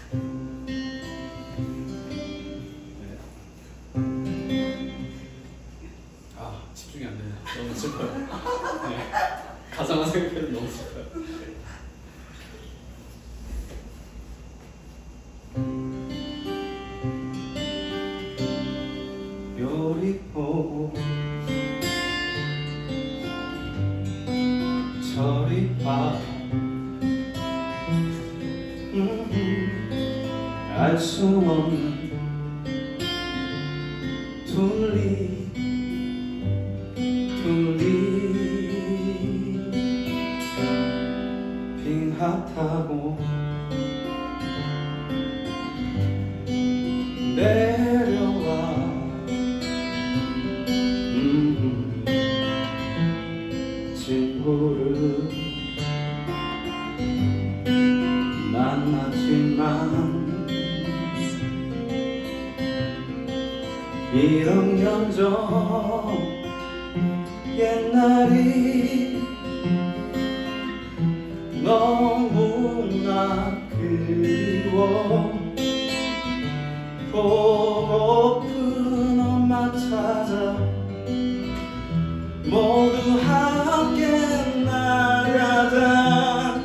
집중이 안 되네. 너무 슬퍼요. 네. 가사만 생각해도 너무 슬퍼요. 별이 보고 저리 봐. 알 수 없는 둘리 빙하타고 내려와. 친구를 만났지만 이런 감정 옛날이 너무나 그리워. 보고픈 엄마 찾아 모두 함께 나가자.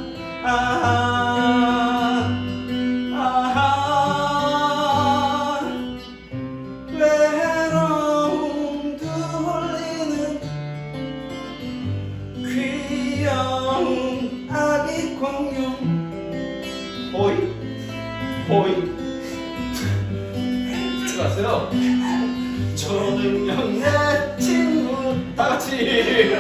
외로움 돌리는 귀여운 아기 공룡. 호이 호이 듣지 마세요. 초능력 내 친구 다같이.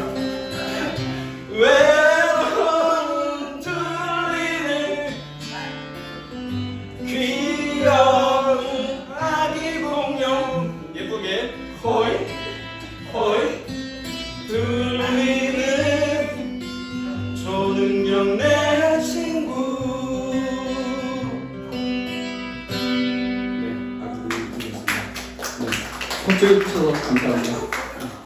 외로운 둘리는 귀여운 아기 공룡. 예쁘게 호이 호이 둘리는 초능력 내 친구. 네, 아주 좋습니다. 콘서트 쳐서 감사합니다.